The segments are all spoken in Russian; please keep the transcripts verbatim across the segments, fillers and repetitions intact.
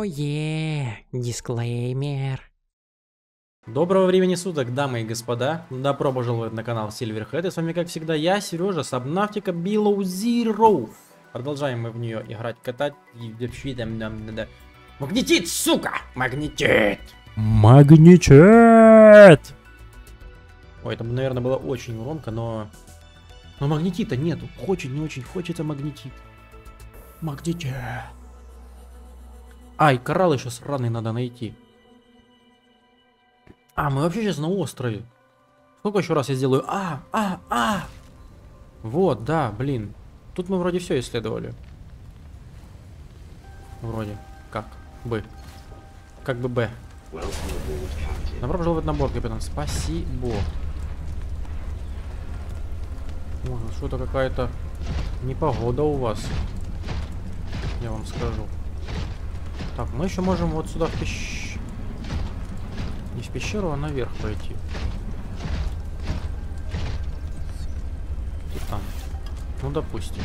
Ое, дисклеймер. Доброго времени суток, дамы и господа. Добро пожаловать на канал Silverhead. И с вами, как всегда, я, Сережа, Subnautica Below Zero. Продолжаем мы в нее играть, катать. Магнетит, сука! Магнетит! Магничет! Ой, это, наверное, было очень громко, но... Но магнетита нету. Хочет, не очень хочется магнетит. Магнетит. Ай, коралл еще сраный надо найти. А, мы вообще сейчас на острове. Сколько еще раз я сделаю? А, а, а! Вот, да, блин. Тут мы вроде все исследовали. Вроде. Как бы. Как бы Б. Добро пожаловать на борт, капитан. Спасибо. Может, что-то какая-то непогода у вас. Я вам скажу. Так, мы еще можем вот сюда в пещеру. Не в пещеру, а наверх пойти. И там. Ну, допустим.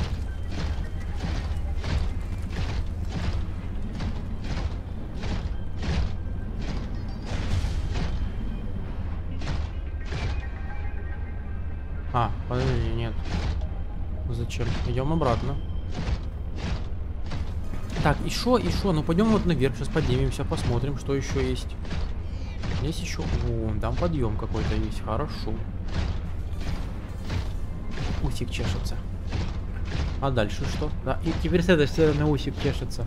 А, подожди, нет. Зачем? Идем обратно. Так, и шо, и шо? Ну, пойдем вот наверх, сейчас поднимемся, посмотрим, что еще есть. Здесь еще... О, там подъем какой-то есть, хорошо. Усик чешется. А дальше что? Да, и теперь с этой стороны усик чешется.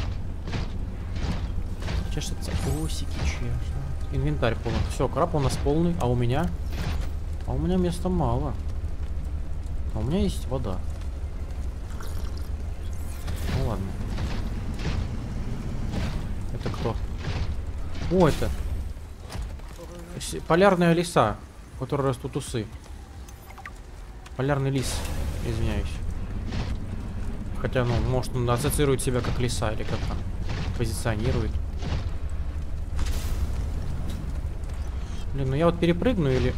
Чешется, усики чешут. Инвентарь полный. Все, краб у нас полный, а у меня... А у меня места мало. А у меня есть вода. Ну ладно. Это кто? О, это... Полярная лиса, в которой растут усы. Полярный лис, извиняюсь. Хотя, ну, может, он ассоциирует себя как лиса или как там позиционирует. Блин, ну я вот перепрыгну или...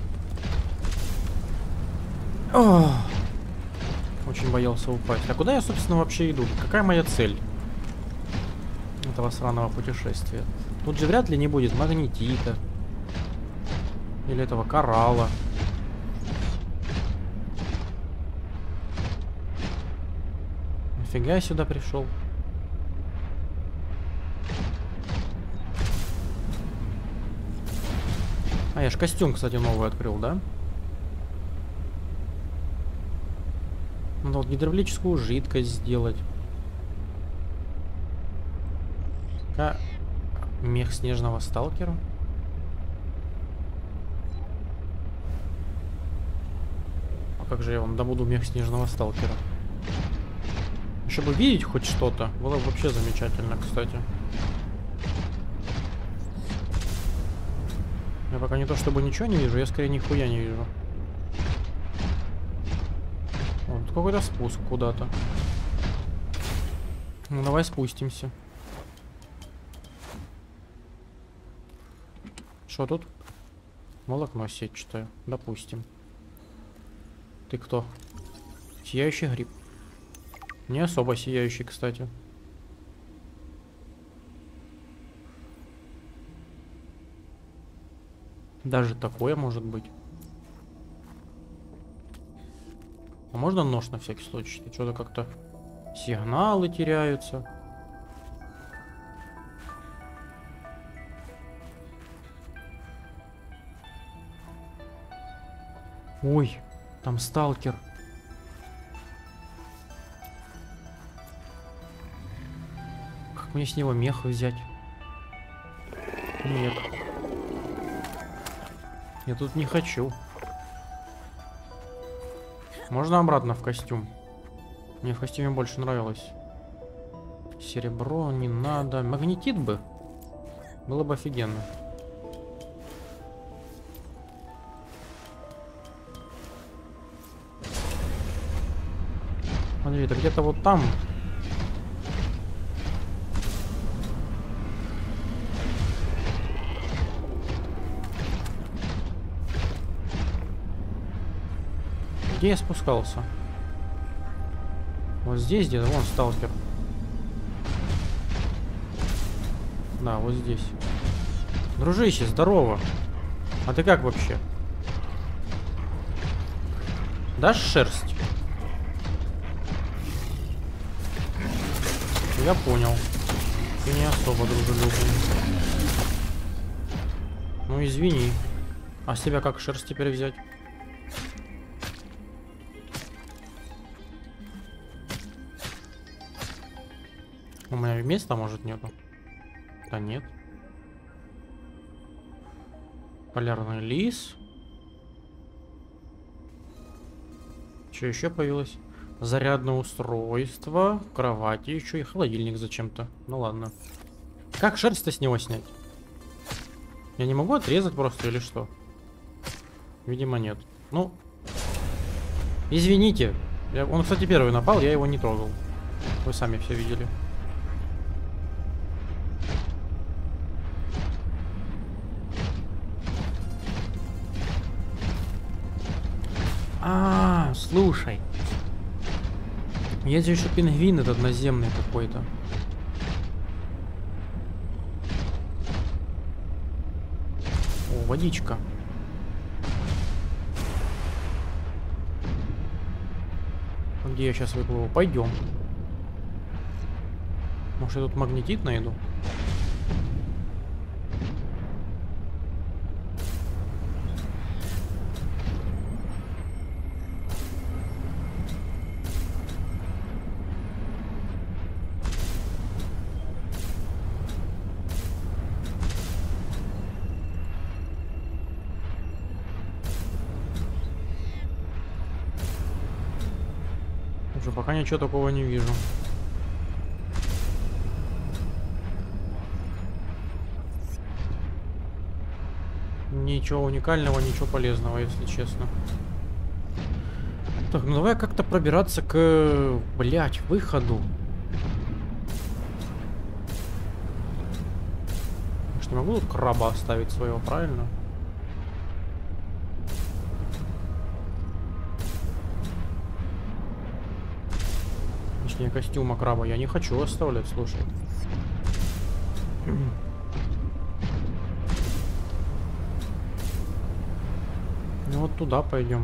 Ох, очень боялся упасть. А куда я, собственно, вообще иду? Какая моя цель этого сраного путешествия? Тут же вряд ли не будет магнетита. Или этого коралла. Нафига я сюда пришел? А, я ж костюм, кстати, новый открыл, да? Надо вот гидравлическую жидкость сделать. А, мех снежного сталкера. А как же я вам добуду мех снежного сталкера? Еще бы видеть хоть что-то. Было бы вообще замечательно, кстати. Я пока не то чтобы ничего не вижу, я скорее нихуя не вижу. Вот какой-то спуск куда-то. Ну давай спустимся. Что тут? Волокно сетчатое. Допустим. Ты кто? Сияющий гриб. Не особо сияющий, кстати. Даже такое может быть. А можно нож на всякий случай? Что-то как-то сигналы теряются. Ой, там сталкер. Как мне с него мех взять? Нет. Я тут не хочу. Можно обратно в костюм? Мне в костюме больше нравилось. Серебро не надо. Магнетит бы. Было бы офигенно. Смотри, это где-то вот там. Где я спускался? Вот здесь где-то, вон сталкер. Да, вот здесь. Дружище, здорово. А ты как вообще? Дашь шерсть? Я понял. Ты не особо дружелюбный. Ну извини. А с тебя как шерсть теперь взять? У меня места, может, нету? Да нет. Полярный лис. Что еще появилось? Зарядное устройство, кровати еще и холодильник зачем-то. Ну ладно. Как шерсть-то с него снять? Я не могу отрезать просто или что? Видимо, нет. Ну, извините. Я, он, кстати, первый напал, я его не трогал. Вы сами все видели. А, слушай. Есть же еще пингвин этот наземный какой-то. О, водичка. Где я сейчас выплыву? Пойдем. Может, я тут магнетит найду? Уже пока ничего такого не вижу. Ничего уникального, ничего полезного, если честно. Так, ну давай как-то пробираться к, блять, выходу. Я ж не могу тут краба оставить своего, правильно? Точнее, костюма краба я не хочу оставлять, слушай. Ну вот туда пойдем.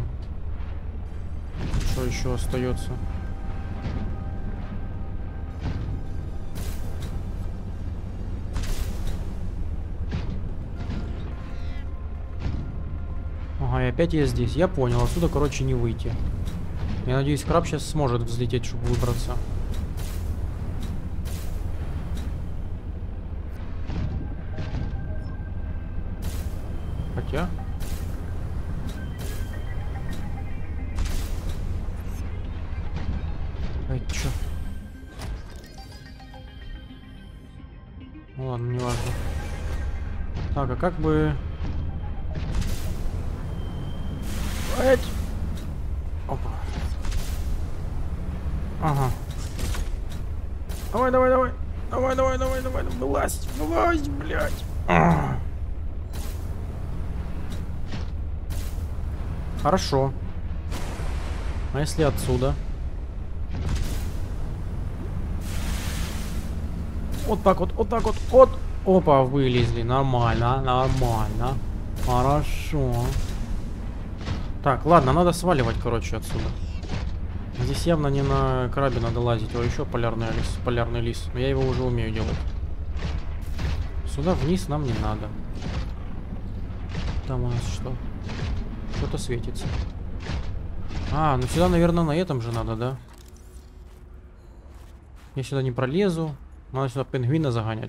Что еще остается? Ага, и опять я здесь. Я понял, отсюда, короче, не выйти. Я надеюсь, краб сейчас сможет взлететь, чтобы выбраться. Хотя... Ай, чё? Ну ладно, не важно. Так, а как бы... Ать! Опа. Ага. Давай, давай, давай. Давай, давай, давай, давай. Вылазь, вылазь, блядь. А. Хорошо. А если отсюда? Вот так вот, вот так вот, вот. Опа, вылезли. Нормально, нормально. Хорошо. Так, ладно, надо сваливать, короче, отсюда. Здесь явно не на крабе надо лазить. О, еще полярный лис, полярный лис. Но я его уже умею делать. Сюда вниз нам не надо. Там у нас что? Что-то светится. А, ну сюда, наверное, на этом же надо, да? Я сюда не пролезу. Надо сюда пингвина загонять.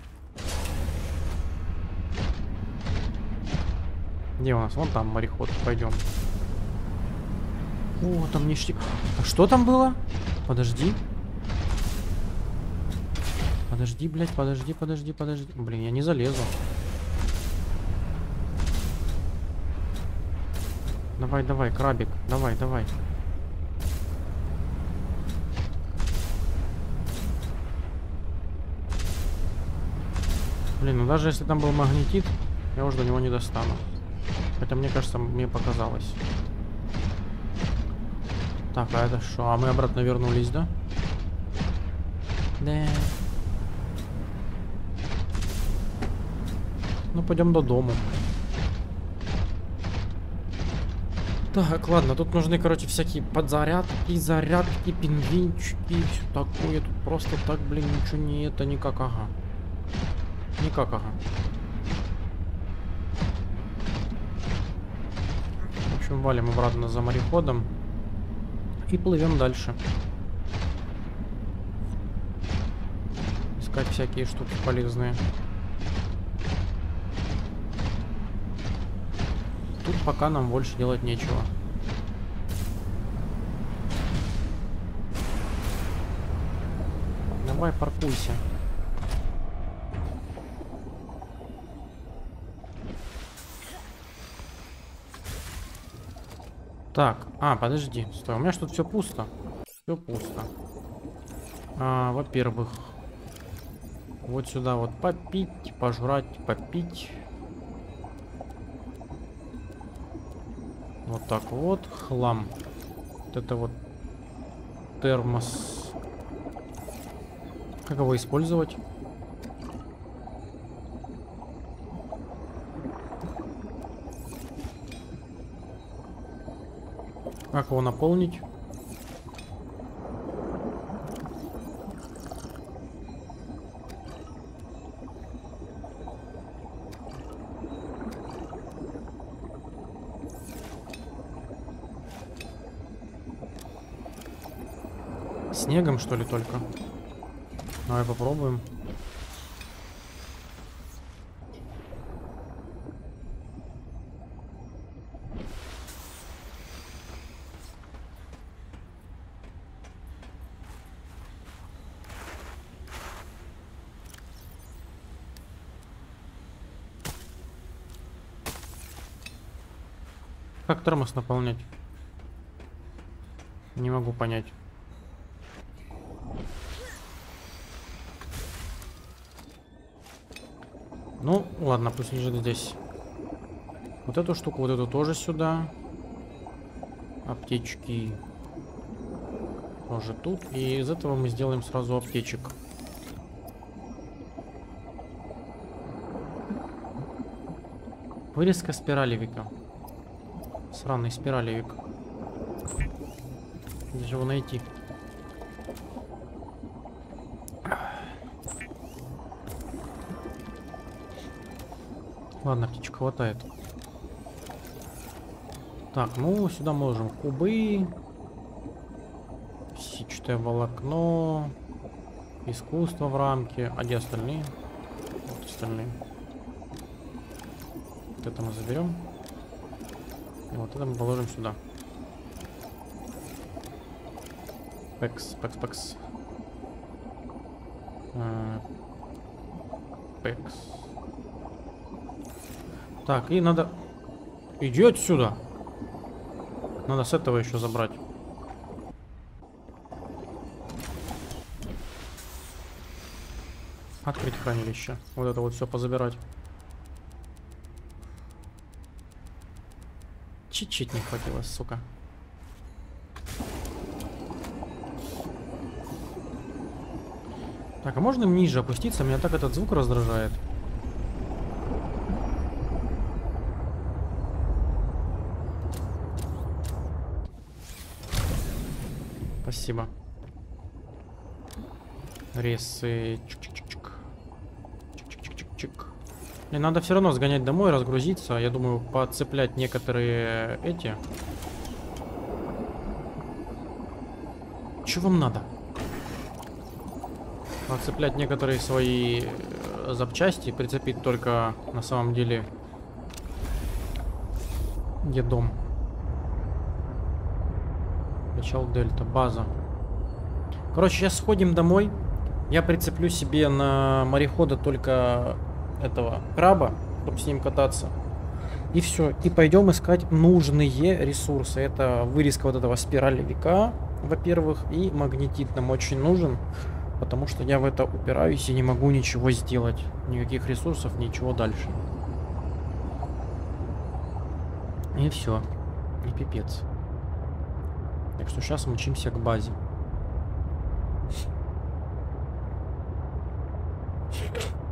Где у нас? Вон там мореход. Пойдем. О, там ништяк. А что там было? Подожди. Подожди, блядь, подожди, подожди, подожди. Блин, я не залезу. Давай, давай, крабик. Давай, давай. Блин, ну даже если там был магнетит, я уже до него не достану. Хотя, мне кажется, мне показалось. Так, а это что? А мы обратно вернулись, да? Да. Ну, пойдем до дому. Так, ладно, тут нужны, короче, всякие подзарядки, зарядки, пингвинчики, все такое. Тут просто так, блин, ничего не это, никак, ага. Никак, ага. В общем, валим обратно за мореходом и плывем дальше. Искать всякие штуки полезные. Тут пока нам больше делать нечего. Давай, паркуйся. Так, а, подожди, стой, у меня что тут все пусто. Все пусто. А, во-первых, вот сюда вот попить, пожрать, попить. Вот так вот, хлам. Вот это вот термос. Как его использовать? Как его наполнить? Снегом, что ли, только? Давай попробуем. Как термос наполнять? Не могу понять. Ну, ладно, пусть лежит здесь. Вот эту штуку, вот эту тоже сюда. Аптечки тоже тут. И из этого мы сделаем сразу аптечек. Вырезка спиралевика. Сраный спиралевик. Где же его найти? Ладно, птичек хватает. Так, ну сюда можем кубы, сетчатое волокно, искусство в рамке. А где остальные? Вот остальные. Вот это мы заберем. И вот это мы положим сюда. Пекс, пекс, пекс. А, пекс. Так, и надо... Иди отсюда. Надо с этого еще забрать. Открыть хранилище. Вот это вот все позабирать. Чуть-чуть не хватило, сука. Так, а можно ниже опуститься? Меня так этот звук раздражает. Спасибо. Ресы. Чик-чик-чик-чик. Чик-чик-чик-чик. Мне надо все равно сгонять домой, разгрузиться. Я думаю, подцеплять некоторые эти. Чего вам надо? Подцеплять некоторые свои запчасти, прицепить только на самом деле где дом. Начал Дельта, база. Короче, сейчас сходим домой. Я прицеплю себе на морехода только этого краба, чтобы с ним кататься. И все. И пойдем искать нужные ресурсы. Это вырезка вот этого спиралевика, во-первых, и магнетит нам очень нужен, потому что я в это упираюсь и не могу ничего сделать. Никаких ресурсов, ничего дальше. И все. И пипец. Так что сейчас мчимся к базе.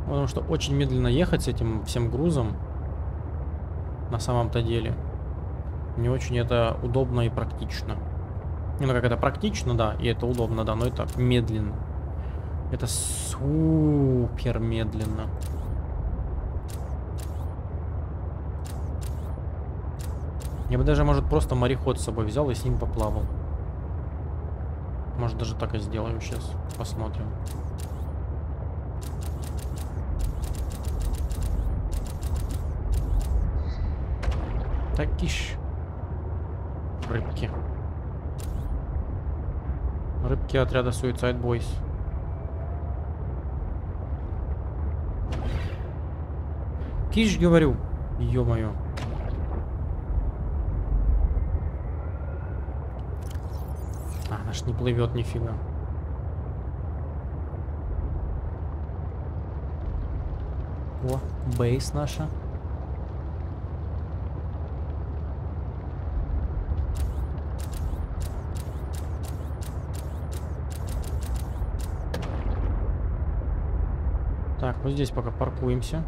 Потому что очень медленно ехать с этим всем грузом. На самом-то деле. Не очень это удобно и практично. Ну, как это практично, да, и это удобно, да, но это медленно. Это супер медленно. Я бы даже, может, просто мореход с собой взял и с ним поплавал. Может, даже так и сделаю сейчас. Посмотрим. Так, ищ. Рыбки. Рыбки отряда Suicide Boys. Киш, говорю. Ё-моё. А, она ж не плывет нифига. О, бейс наша. Так, вот здесь пока паркуемся.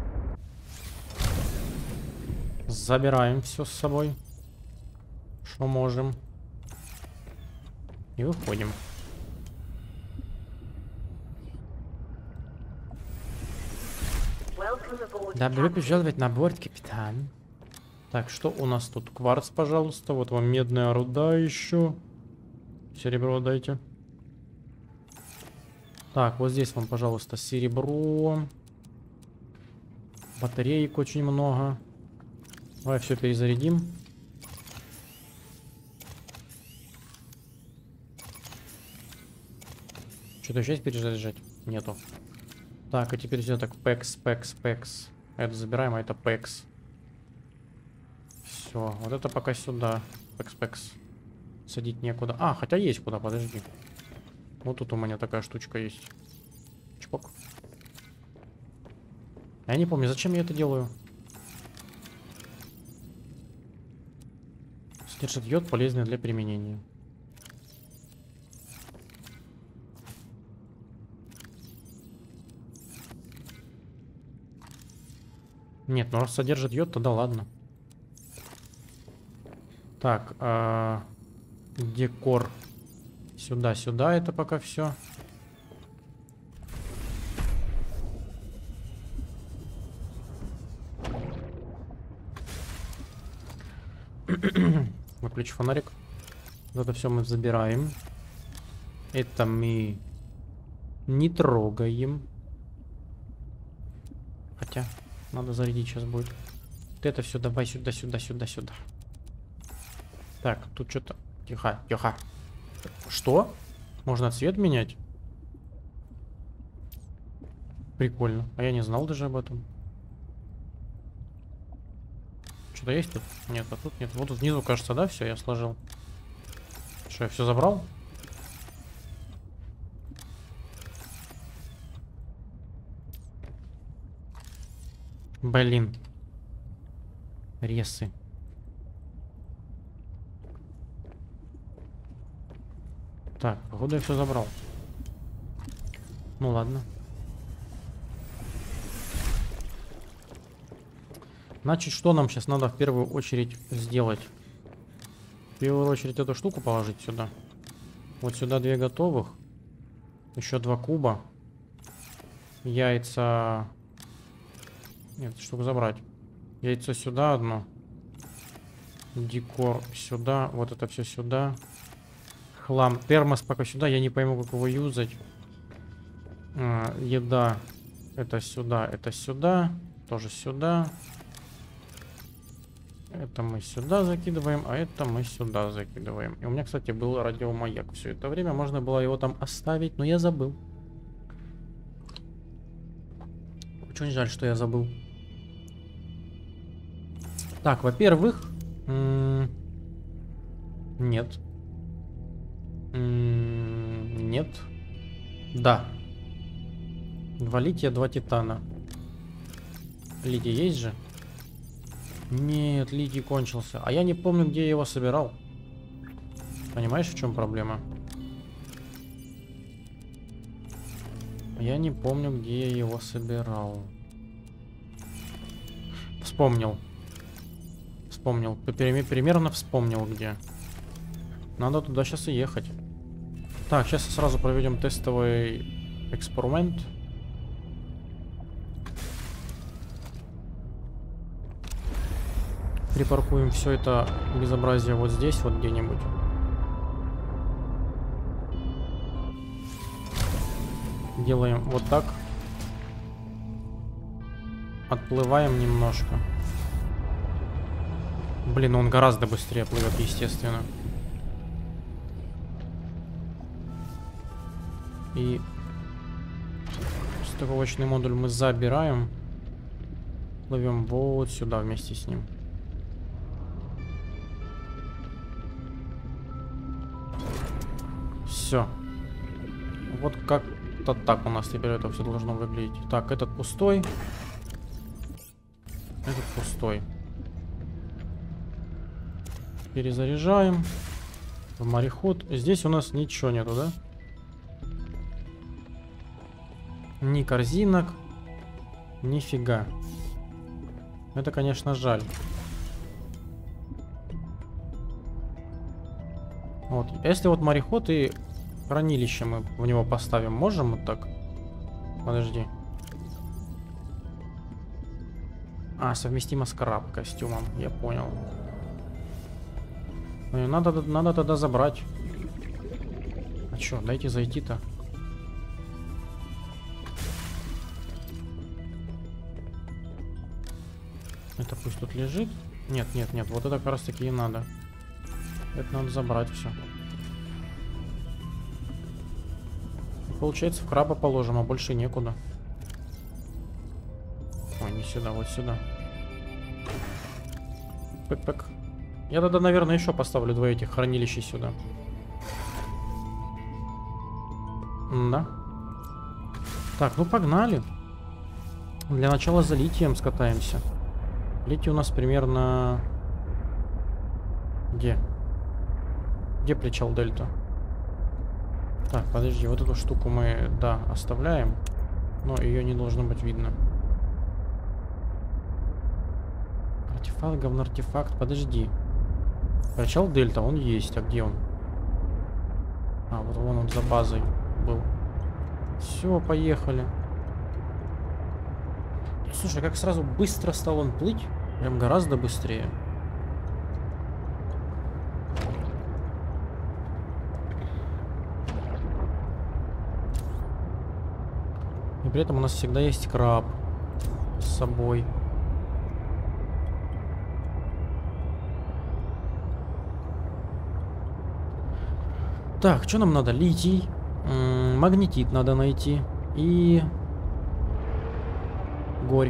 Забираем все с собой, что можем. И выходим. Добро пожаловать на борт, капитан. Так, что у нас тут? Кварц, пожалуйста. Вот вам медная руда еще. Серебро дайте. Так, вот здесь вам, пожалуйста, серебро. Батареек очень много. Давай все перезарядим. Что-то еще есть перезаряжать? Нету. Так, и теперь все так, пэкс, пэкс, пэкс. Это забираем, а это пэкс. Все, вот это пока сюда. Пэкс, пэкс. Садить некуда. А, хотя есть куда, подожди. Вот тут у меня такая штучка есть. Чпок. Я не помню, зачем я это делаю. Содержит йод, полезный для применения. Нет, ну раз содержит йод, тогда ладно. Так, а... декор. Сюда, сюда, это пока все. Выключи фонарик. Вот это все мы забираем. Это мы не трогаем. Хотя, надо зарядить сейчас будет. Вот это все давай сюда, сюда, сюда, сюда. Так, тут что-то... Тихо, тихо. Что? Можно цвет менять? Прикольно. А я не знал даже об этом. Что-то есть тут? Нет, а тут нет. Вот тут внизу, кажется, да, все, я сложил. Что, я все забрал? Блин. Ресы. Так, походу я все забрал. Ну ладно. Значит, что нам сейчас надо в первую очередь сделать? В первую очередь эту штуку положить сюда. Вот сюда две готовых. Еще два куба. Яйца... Нет, штуку забрать. Яйцо сюда одно. Декор сюда. Вот это все сюда. Хлам. Термос пока сюда. Я не пойму, как его юзать. А, еда. Это сюда, это сюда. Тоже сюда. Это мы сюда закидываем, а это мы сюда закидываем. И у меня, кстати, был радиомаяк. Все это время можно было его там оставить, но я забыл. Очень жаль, что я забыл. Так, во-первых... Нет. Нет. Да. Два лития, два титана. Литий есть же? Нет, литий кончился. А я не помню, где я его собирал. Понимаешь, в чем проблема? Я не помню, где я его собирал. Вспомнил. Вспомнил. Примерно вспомнил, где. Надо туда сейчас и ехать. Так, сейчас сразу проведем тестовый эксперимент. Припаркуем все это безобразие вот здесь, вот где-нибудь. Делаем вот так. Отплываем немножко. Блин, он гораздо быстрее плывет, естественно. И стыковочный модуль мы забираем. Плывем вот сюда вместе с ним. Все. Вот как-то так у нас теперь это все должно выглядеть. Так, этот пустой. Этот пустой. Перезаряжаем. В мореход. Здесь у нас ничего нету, да? Ни корзинок. Нифига. Это, конечно, жаль. Вот. Если вот мореход и хранилище мы в него поставим, можем вот так? Подожди. А, совместимо с краб костюмом, я понял. Ну, надо, надо тогда забрать. А чё, дайте зайти-то. Это пусть тут лежит. Нет, нет, нет, вот это как раз таки и надо. Это надо забрать все. Получается, в краба положим, а больше некуда. Ой, не сюда, вот сюда. Пык-пык. Я тогда, наверное, еще поставлю два этих хранилища сюда. Да. Так, ну погнали. Для начала за литием скатаемся. Литий у нас примерно... Где? Где причал Дельта? Так, подожди, вот эту штуку мы, да, оставляем. Но ее не должно быть видно. Артефакт, говно артефакт, подожди. Причал Дельта, он есть, а где он? А, вот вон он за базой был. Все, поехали. Слушай, как сразу быстро стал он плыть. Прям гораздо быстрее. И при этом у нас всегда есть краб с собой. Так, что нам надо? Литий. М-м, магнетит надо найти. И... горь.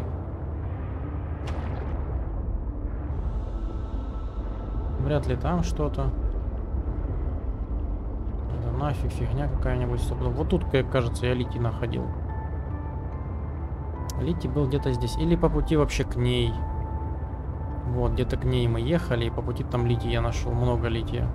Вряд ли там что-то. Это нафиг фигня какая-нибудь. Вот тут, как кажется, я литий находил. Литий был где-то здесь. Или по пути вообще к ней. Вот, где-то к ней мы ехали. И по пути там литий я нашел. Много лития.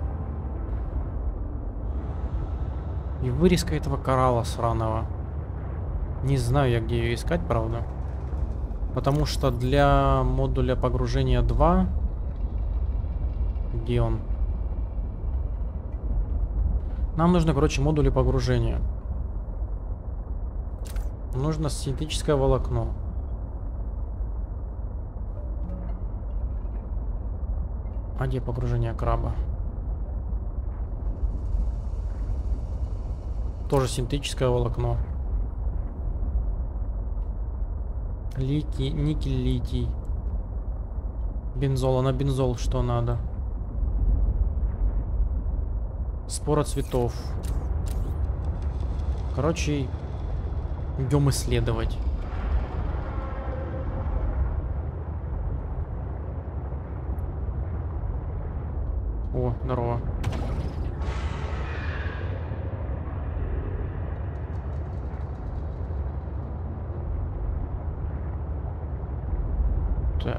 И вырезка этого коралла сраного. Не знаю я, где ее искать, правда. Потому что для модуля погружения два... Где он? Нам нужно, короче, модули погружения. Нужно синтетическое волокно. А где погружение краба? Тоже синтетическое волокно. Литий, никель, литий. Бензол, а на бензол что надо? Спора цветов. Короче, идем исследовать. О, здорово. Так.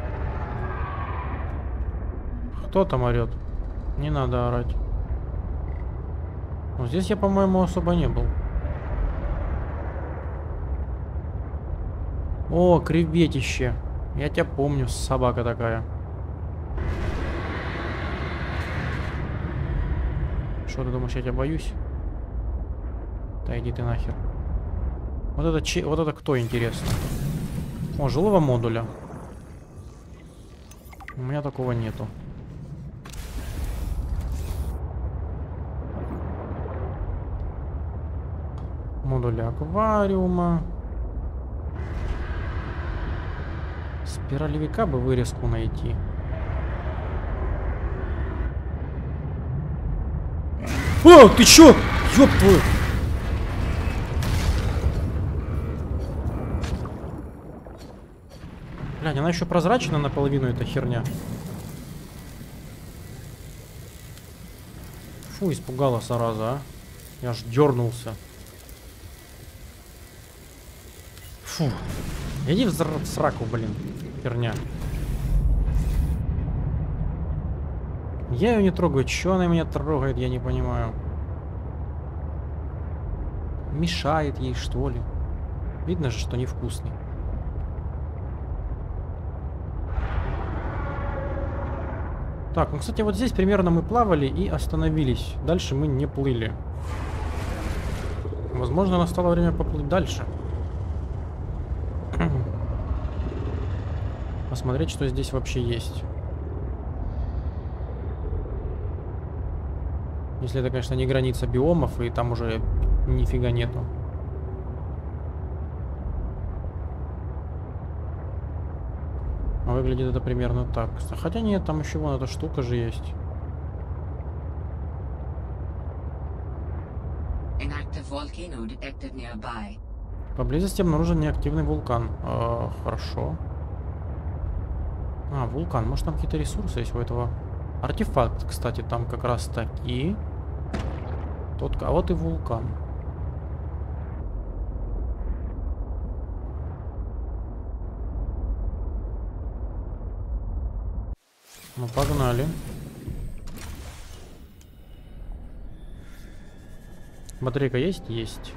Кто там орет? Не надо орать. Ну, здесь я, по-моему, особо не был. О, креветище. Я тебя помню, собака такая. Что ты думаешь, я тебя боюсь? Да иди ты нахер. Вот это, че... вот это кто, интересно? О, жилого модуля. У меня такого нету. Модули аквариума. Спиралевика бы вырезку найти. О, ты чё? Ёб твою! Блядь, она еще прозрачна наполовину, эта херня. Фу, испугала, зараза, а. Я аж дернулся. Фу. Иди в, в сраку, блин, херня. Я ее не трогаю. Чё она меня трогает, я не понимаю. Мешает ей, что ли? Видно же, что невкусный. Так, ну, кстати, вот здесь примерно мы плавали и остановились. Дальше мы не плыли. Возможно, настало время поплыть дальше. Посмотреть, что здесь вообще есть. Если это, конечно, не граница биомов, и там уже нифига нету. Выглядит это примерно так. Хотя нет, там еще вон эта штука же есть. Поблизости обнаружен неактивный вулкан. А, хорошо. А, вулкан. Может, там какие-то ресурсы есть у этого? Артефакт, кстати, там как раз таки. Тот, а вот и вулкан. Ну, погнали. Батарейка есть? Есть.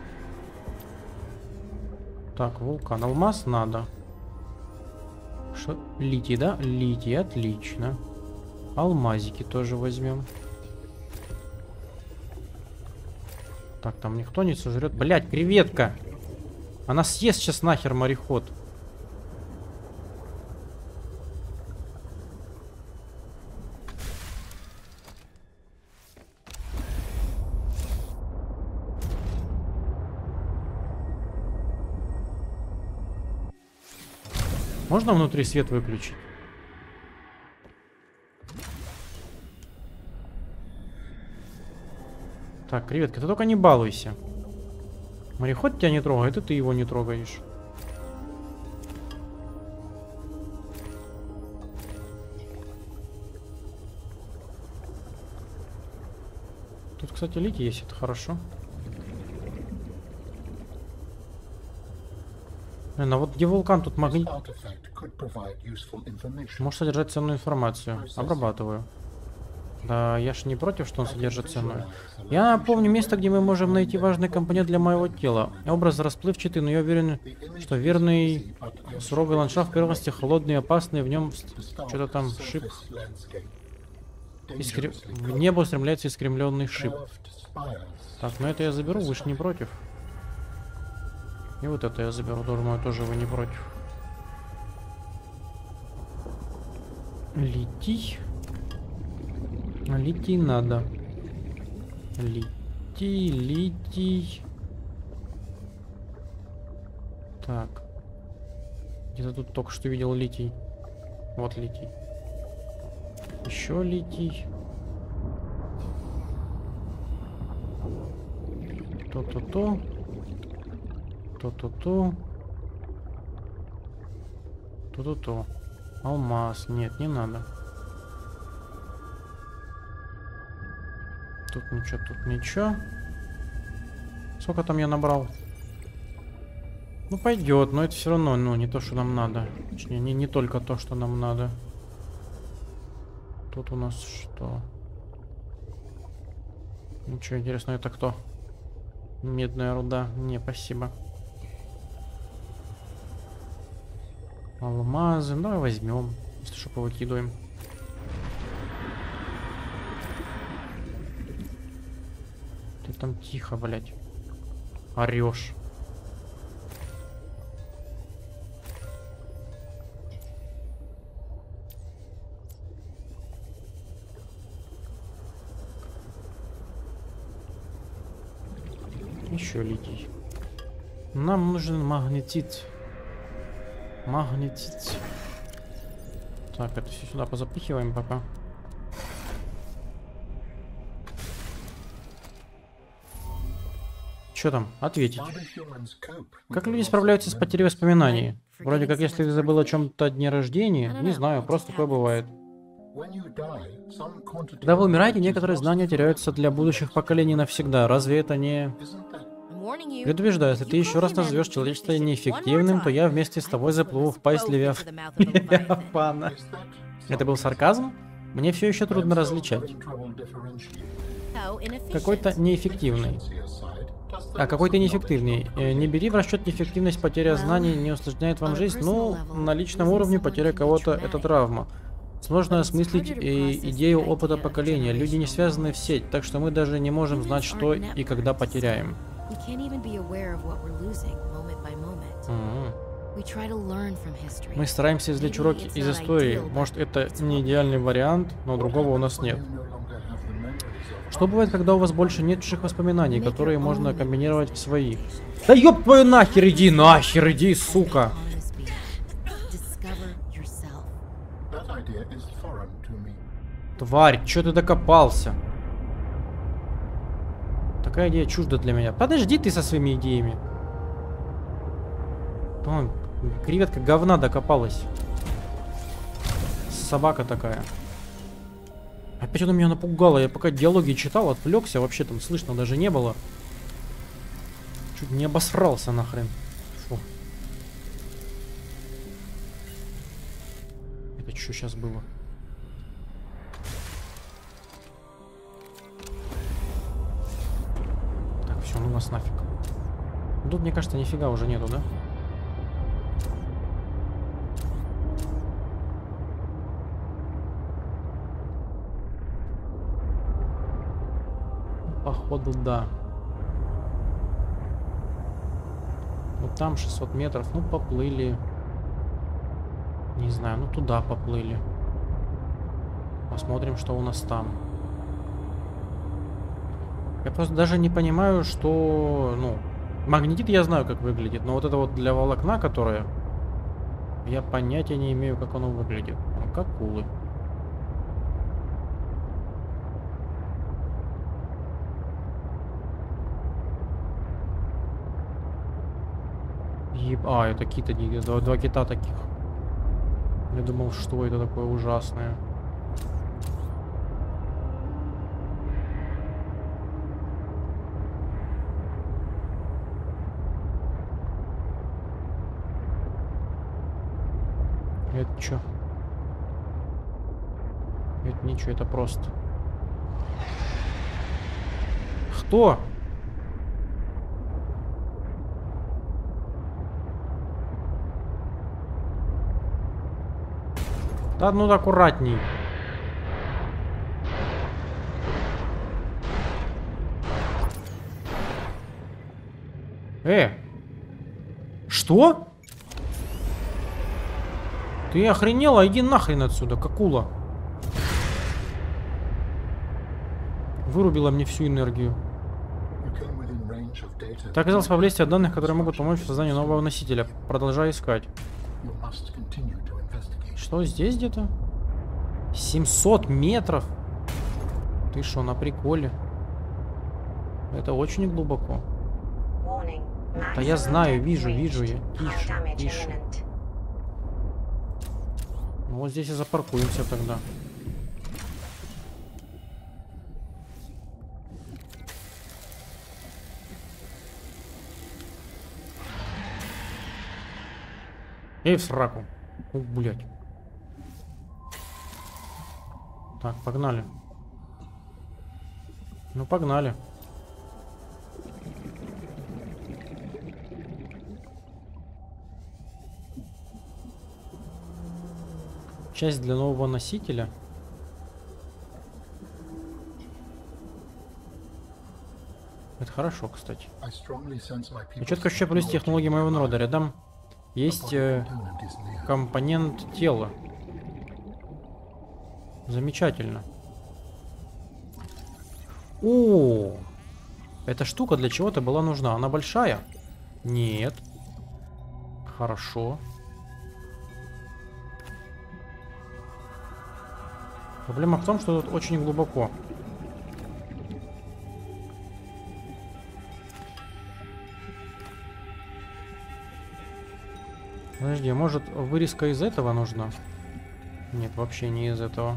Так, вулкан. Алмаз надо. Что? Литий, да? Литий, отлично. Алмазики тоже возьмем. Так, там никто не сожрет. Блять, креветка! Она съест сейчас нахер мореход. Можно внутри свет выключить? Так, креветка, ты только не балуйся. Мореход тебя не трогает, и ты его не трогаешь. Тут, кстати, литий есть, это хорошо. Блин, а вот где вулкан, тут магнит... Может содержать ценную информацию. Обрабатываю. Да, я ж не против, что он содержит ценную. Я помню место, где мы можем найти важный компонент для моего тела. Образ расплывчатый, но я уверен, что верный суровый ландшафт в первости холодный и опасный. В нем что-то там шип. Искр... В небо устремляется искривленный шип. Так, ну это я заберу, вы ж не против. И вот это я заберу, думаю, тоже вы не против. Литий. Литий надо. Литий, литий. Так. Где-то тут только что видел литий. Вот литий. Еще литий. То-то-то. То-то-то. То-то-то. Алмаз. Нет, не надо. Тут ничего, тут ничего. Сколько там я набрал? Ну, пойдет, но это все равно, ну, не то, что нам надо. Точнее, не, не только то, что нам надо. Тут у нас что? Ничего интересного, это кто? Медная руда. Не, спасибо. Алмазы. Ну, давай возьмем. Если что, повыкидываем. Ты там тихо, блядь. Орешь. Еще летит. Нам нужен магнетит. Магнетит. Так, это все сюда позапихиваем пока. Что там? Ответить. Как люди справляются с потерей воспоминаний? Вроде как, если ты забыл о чем-то дне рождения, не знаю, просто такое бывает. Когда вы умираете, некоторые знания теряются для будущих поколений навсегда. Разве это не... Предупреждаю, если ты еще раз назовешь человечество неэффективным, то я вместе с тобой заплыву в пасть левиаф... Левиафана. Это был сарказм? Мне все еще трудно различать. Какой-то неэффективный. А какой-то неэффективный. Э, не бери в расчет неэффективность, потеря знаний не усложняет вам жизнь. Ну, на личном уровне потеря кого-то — это травма. Сложно осмыслить и идею опыта поколения. Люди не связаны в сеть, так что мы даже не можем знать, что и когда потеряем. Mm-hmm. Мы стараемся извлечь уроки из истории. Может, это не идеальный вариант, но другого у нас нет. Что бывает, когда у вас больше нет чужих воспоминаний, которые можно комбинировать в своих? Да ёб твою нахер, иди, нахер, иди, сука! Тварь, чё ты докопался? Такая идея чужда для меня. Подожди ты со своими идеями. Вон, креветка говна докопалась. Собака такая. Опять она меня напугала. Я пока диалоги читал, отвлекся. Вообще там слышно даже не было. Чуть не обосрался нахрен. Фу. Это что сейчас было? Так, все, ну нас нафиг. Тут, мне кажется, нифига уже нету, да? Походу, да. Вот там шестьсот метров. Ну, поплыли. Не знаю, ну туда поплыли. Посмотрим, что у нас там. Я просто даже не понимаю, что... Ну, магнетит я знаю, как выглядит. Но вот это вот для волокна, которое... Я понятия не имею, как оно выглядит. Ну, как акулы. Еб... А, это кита, два, два кита таких. Я думал, что это такое ужасное. Это чё? Это ничего, это просто. Кто? Да ну аккуратней. Э! Что? Ты охренела? Иди нахрен отсюда, какула. Вырубила мне всю энергию. Ты оказался поблизости от данных, которые могут помочь в создании нового носителя. Продолжай искать. Что здесь где-то? семьсот метров? Ты что, на приколе? Это очень глубоко. Да я знаю, вижу, вижу я. Тише, тише. Ну вот здесь и запаркуемся тогда. Эй, в сраку. О, блядь. Так, погнали. Ну, погнали. Часть для нового носителя. Это хорошо, кстати. Я четко ощущаю плюс технологии моего народа. Рядом есть э, компонент тела. Замечательно. О, эта штука для чего-то была нужна. Она большая? Нет. Хорошо. Проблема в том, что тут очень глубоко. Подожди, может вырезка из этого нужна? Нет, вообще не из этого.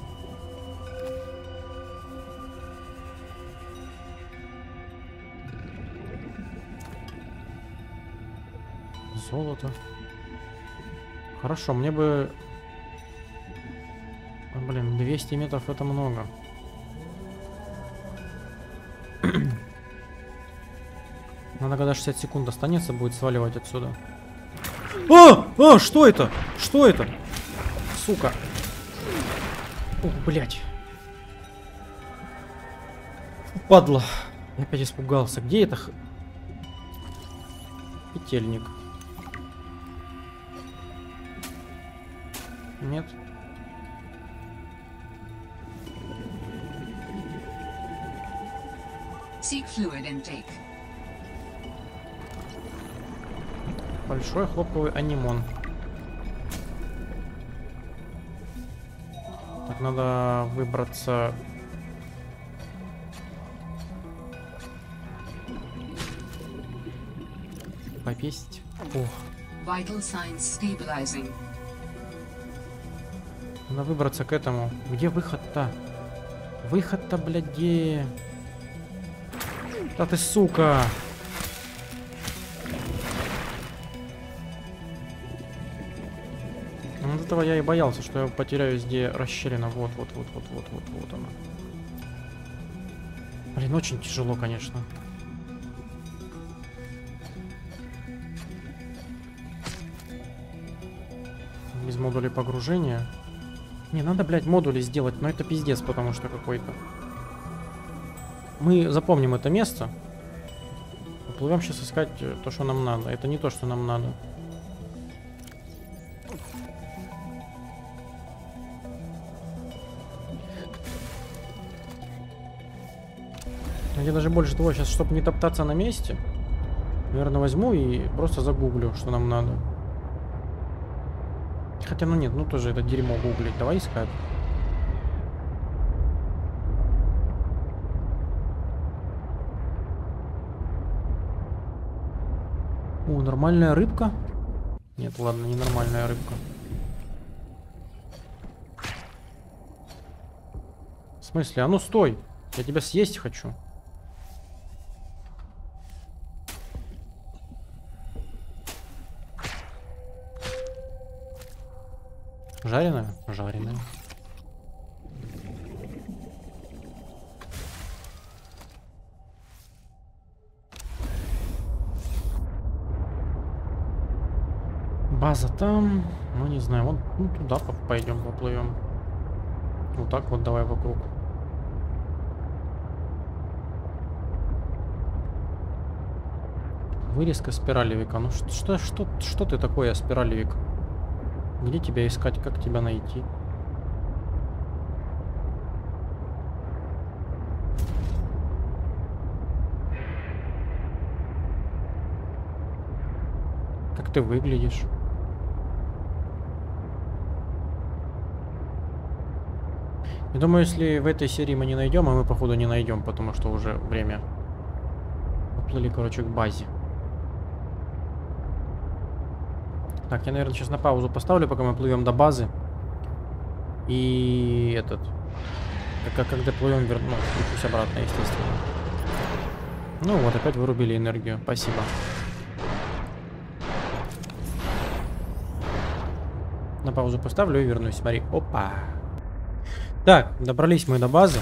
Золото. Хорошо, мне бы... Блин, двести метров это много. Надо, когда шестьдесят секунд останется, будет сваливать отсюда. А! А! Что это? Что это? Сука. Ух, блядь. Падла. Я опять испугался. Где это? Х... Петельник. Нет. Seek fluid intake. Большой хлопковый анимон. Так, надо выбраться. Попесть. Ох. Vital signs stabilizing. Надо выбраться к этому. Где выход-то? Выход-то, блядь, где? Да ты, сука! Вот этого я и боялся, что я потеряю, где расщелина. Вот, вот, вот, вот, вот, вот, вот она. Блин, очень тяжело, конечно. Без модулей погружения. Не, надо, блядь, модули сделать, но это пиздец, потому что какой-то. Мы запомним это место. Плывем сейчас искать то, что нам надо. Это не то, что нам надо. Я даже больше того, сейчас, чтобы не топтаться на месте, наверное, возьму и просто загуглю, что нам надо. Хотя, ну нет, ну тоже это дерьмо гуглить. Давай искать. О, нормальная рыбка? Нет, ладно, не нормальная рыбка. В смысле? А ну стой! Я тебя съесть хочу. Жареная? Жареная. База там. Ну не знаю, вот ну, туда пойдем, поплывем. Вот так вот давай вокруг. Вырезка спиралевика. Ну что, что, что, что ты такое, спиралевик? Где тебя искать, как тебя найти? Как ты выглядишь? Я думаю, если в этой серии мы не найдем, а мы походу не найдем, потому что уже время. Поплыли, короче, к базе. Так, я, наверное, сейчас на паузу поставлю, пока мы плывем до базы. И этот... Как, когда плывем, верну, включусь обратно, естественно. Ну вот, опять вырубили энергию. Спасибо. На паузу поставлю и вернусь. Смотри. Опа. Так, добрались мы до базы.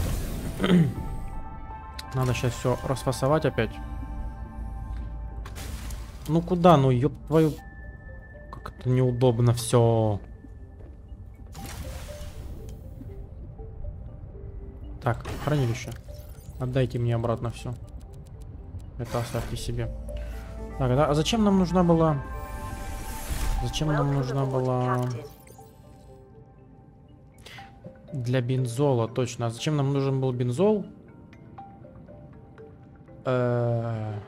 Надо сейчас все расфасовать опять. Ну куда? Ну ёб твою... Как это неудобно все. Так, хранилище. Отдайте мне обратно все. Это оставьте себе. Так, да, а зачем нам нужна была... Зачем нам нужна была... Для бензола, точно. А зачем нам нужен был бензол? Э-э-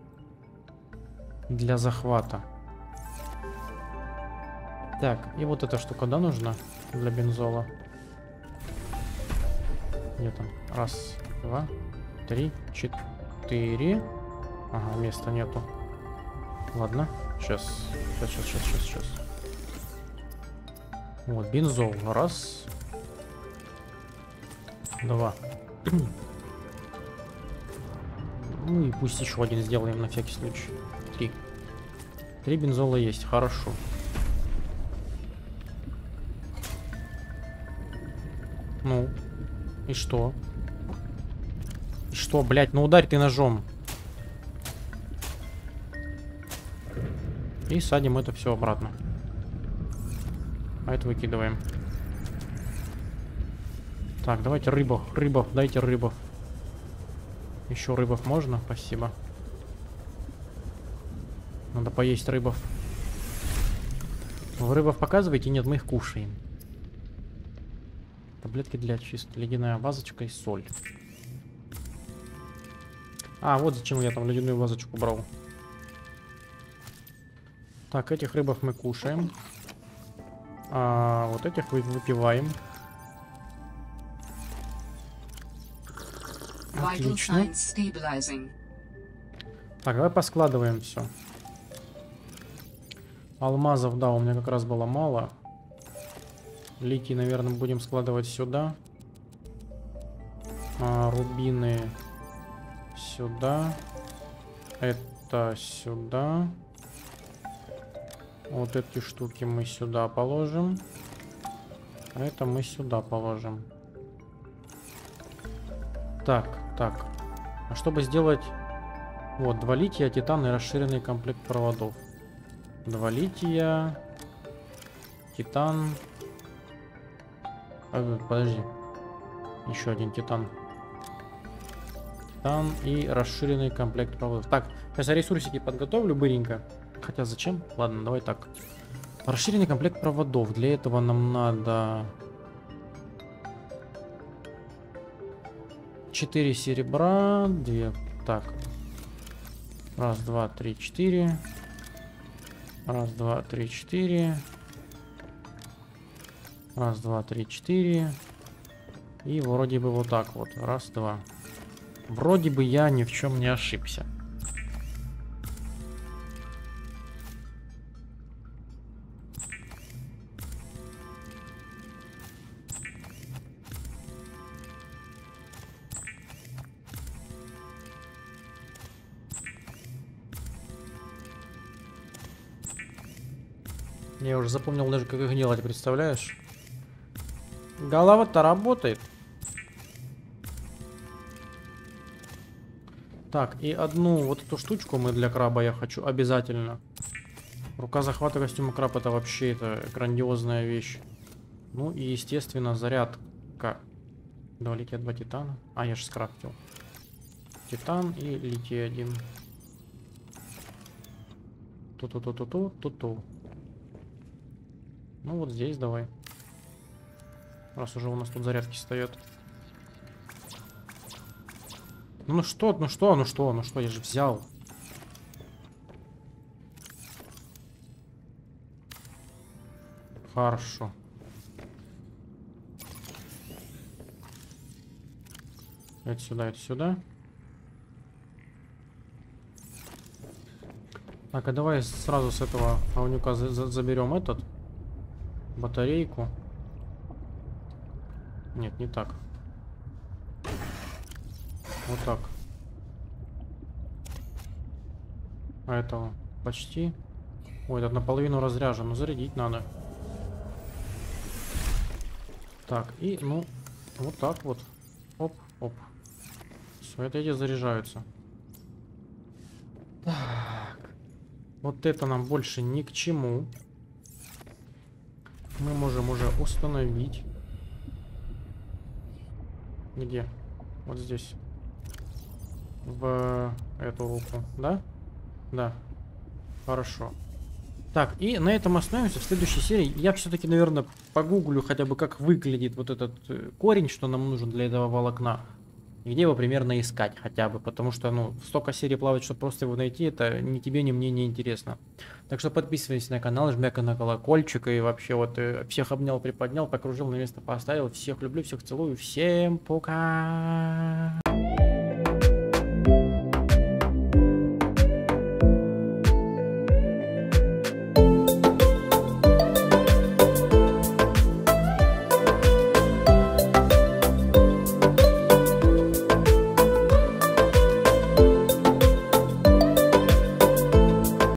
Для захвата. Так, и вот эта штука, да, нужна для бензола? Где там? Раз, два, три, четыре. Ага, места нету. Ладно, сейчас, сейчас, сейчас, сейчас, сейчас, сейчас. Вот, бензол. Раз. Два. Ну и пусть еще один сделаем на всякий случай. Три. Три бензола есть, хорошо. Ну, и что? И что, блядь, ну ударь ты ножом. И садим это все обратно. А это выкидываем. Так, давайте рыбов, рыбов, дайте рыбов. Еще рыбов можно? Спасибо. Надо поесть рыбов. Вы рыбов показываете? Нет, мы их кушаем. Таблетки для чистки. Ледяная вазочка и соль. А, вот зачем я там ледяную вазочку брал. Так, этих рыбов мы кушаем. А вот этих вы выпиваем. Отлично. Так, давай поскладываем все. Алмазов, да, у меня как раз было мало. Литий, наверное, будем складывать сюда. А, рубины сюда. Это сюда. Вот эти штуки мы сюда положим. А это мы сюда положим. Так, так. А чтобы сделать... Вот, два лития, титан и расширенный комплект проводов. Два лития, титан... А, подожди. Еще один титан. Титан и расширенный комплект проводов. Так, сейчас я ресурсики подготовлю быренько. Хотя зачем? Ладно, давай так. Расширенный комплект проводов. Для этого нам надо... четыре серебра, две. Так. Раз, два, три, четыре. Раз, два, три, четыре. Раз, два, три, четыре. И вроде бы вот так вот. Раз, два. Вроде бы я ни в чем не ошибся. Я уже запомнил даже, как их делать, представляешь? Голова-то работает. Так, и одну вот эту штучку мы для краба я хочу обязательно. Рука захвата костюма краб — это вообще это грандиозная вещь. Ну и, естественно, зарядка. Два лития, два титана. А, я же скрафтил. Титан и литий один. Ту-ту-ту-ту-ту-ту-ту. Ну вот здесь давай. Раз уже у нас тут зарядки стоят. Ну что, ну что, ну что, ну что, я же взял. Хорошо. Это сюда, это сюда. Так, а давай сразу с этого говнюка за за заберем этот. Батарейку. Нет, не так. Вот так. А этого почти. Ой, этот наполовину разряжен. Ну, зарядить надо. Так, и, ну, вот так вот. Оп, оп. Все, это эти заряжаются. Так. Вот это нам больше ни к чему. Мы можем уже установить. Где? Вот здесь. В эту руку, да? Да. Хорошо. Так, и на этом остановимся. В следующей серии я все-таки, наверное, погуглю хотя бы, как выглядит вот этот э, корень, что нам нужен для этого волокна. И где его примерно искать хотя бы. Потому что, ну, столько серий плавать, чтобы просто его найти, это ни тебе, ни мне не интересно. Так что подписывайся на канал, жми на колокольчик. И вообще вот э, всех обнял, приподнял, покружил, на место поставил. Всех люблю, всех целую. Всем пока!